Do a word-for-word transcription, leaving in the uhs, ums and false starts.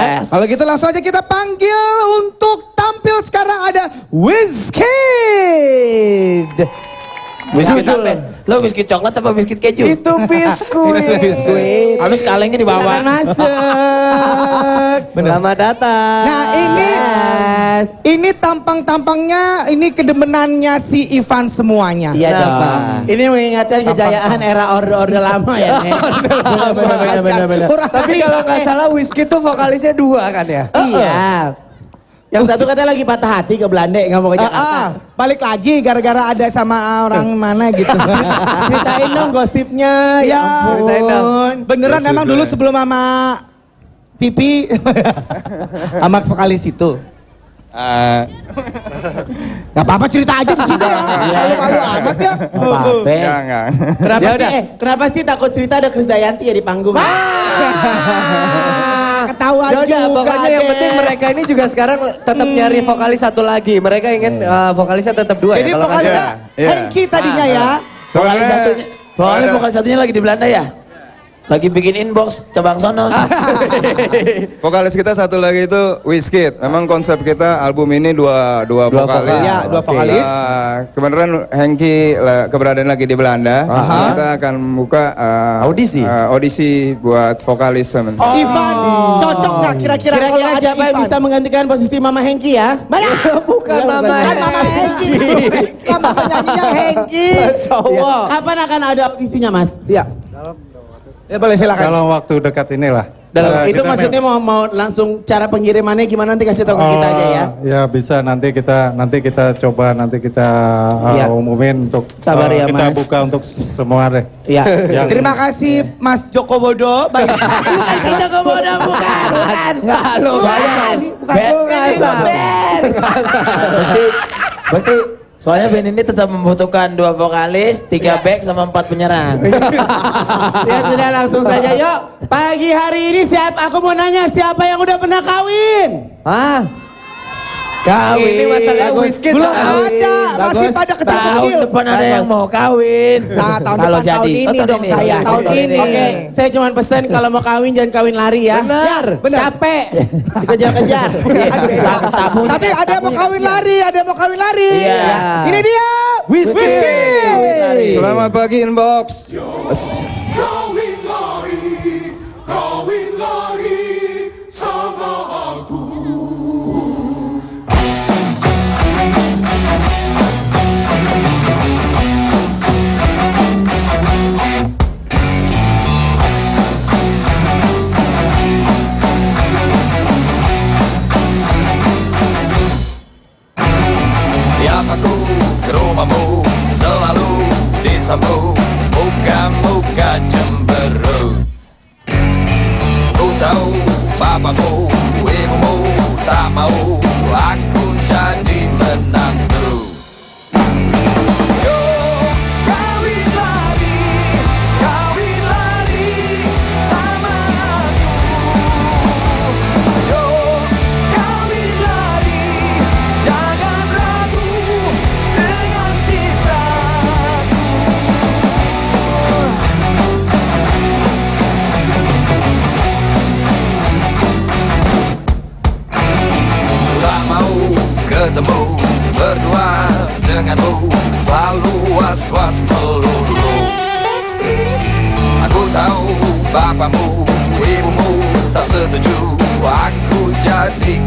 Yes. Kalau gitu langsung aja kita panggil untuk tampil sekarang ada Wizkid. Biskuit apa? Lo biskuit coklat apa biskuit keju? Itu biskuit. Itu biskuit. Habis kalengnya di bawah. Silakan masuk. Selamat datang. Nah ini, Yes. ini tampang-tampangnya, ini kedemenannya si Ivan semuanya. Iya Kenapa? dong. Ini mengingatkan kejayaan era orde-orde lama ya. Nek. Benar-benar benar-benar. Tapi kalau nggak salah Wizkid tuh vokalisnya dua kan ya? Iya. Yang satu katanya lagi patah hati ke Belanda, nggak mau ke Ah, Jakarta. ah, balik lagi gara-gara ada sama orang mana gitu. Ceritain dong gosipnya. Ya, Ceritain dong. beneran Gosip emang lah dulu ya. sebelum sama Pipi sama vokalis itu. Ah, Gak apa-apa cerita aja di sini. Malu-malu amat ya. Apa? enggak, enggak. Kenapa Ya sih? udah. Eh, kenapa sih takut cerita ada Krisdayanti ya di panggung? Ketahuan Ya udah, juga pokoknya yang deh. penting mereka ini juga sekarang tetap nyari vokalis satu lagi. Mereka ingin uh, vokalisnya tetap dua Jadi ya. Kalau nggak vokalisnya salah. Iya, iya. Hengki tadinya ya. Vokalis Sebenarnya satunya, vokalis ada- vokalis satunya lagi di Belanda ya? Lagi bikin inbox, cabang sono. Vokalis kita satu lagi itu Wizkid. Memang konsep kita album ini dua dua, Dua vokalis. vokal. Ya, dua vokalis. Nah, kebenaran Hengki lah, keberadaan lagi di Belanda. Aha. Kita akan buka uh, Audisi? uh, audisi buat vokalis sementara. Oh. Ivan, cocok gak kira-kira kalau Kira-kira ada siapa yang Ivan? bisa menggantikan posisi Mama Hengki ya? Bukan Iya, nama bukan. Kan Mama Hengki. Kan Mama nyanyinya Hengki. cowok. Kapan akan ada audisinya, Mas? Iya. Ya boleh silakan. Dalam waktu dekat inilah. Dalam Nah, itu kita maksudnya mau mau langsung cara pengirimannya gimana nanti kasih tahu ke kita aja ya. Oh, ya bisa nanti kita nanti kita coba nanti kita uh, Iya. umumin untuk Sabar uh, ya, kita Mas. buka untuk semua deh. Iya. Yang- Terima kasih Mas Joko Bodo. Baik. Bukan kita komodo, bukan, bukan. Enggak lu, saya. Bukan, bukan. Ben. Berarti, berarti soalnya band ini tetap membutuhkan dua vokalis, tiga back sama empat penyerang. Ya sudah langsung saja yuk. Pagi hari ini siapa? Aku mau nanya siapa yang udah pernah kawin? Hah? Kawin. Ini masalahnya Bagus. Wizkid. Belum kawin. ada, masih Bagus. pada Tahun kecil-kecil. depan ada yang mau kawin. Nah, tahun Kalau depan, jadi. tahun ini Oh, dong saya, Ya, tahun ini. Oke, saya cuma pesan kalau mau kawin jangan kawin lari ya. Benar. Benar. Capek. Dikejar-kejar. Tamunya- Tapi ada yang mau tamunya kawin kasihan. lari, ada yang mau kawin lari. Iya. Ini dia. Wizkid. Wizkid. Selamat pagi inbox. Kawin lari, kawin lari sama aku. Tiap aku ke rumahmu selalu disambut muka-muka cemberut. Ku tahu papamu, ibumu tak mau aku jadi menantu. Yo, kawin lari, kawin lari sama aku. Yo, kawin lari, jangan ragu dengan cintaku. Tak mau ketemu berdua denganmu, selalu was-was melulu. Aku tahu bapamu, ibumu tak setuju aku jadi